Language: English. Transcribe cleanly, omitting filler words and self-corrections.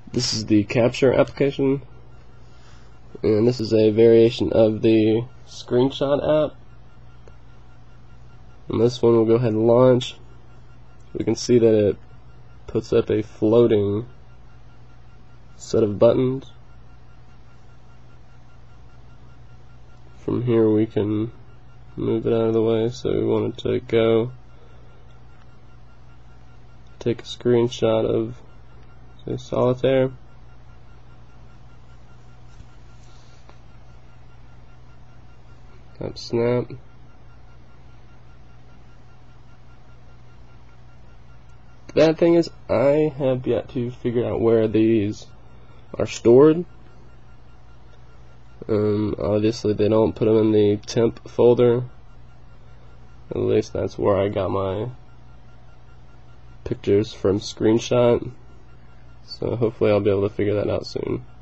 This is the capture application, and this is a variation of the screenshot app. And this one will go ahead and launch. We can see that it puts up a floating set of buttons. From here we can move it out of the way, so we want it to go take a screenshot of, say, solitaire. Tap snap. The bad thing is I have yet to figure out where these are stored. Obviously they don't put them in the temp folder. At least that's where I got my pictures from screenshot. So hopefully I'll be able to figure that out soon.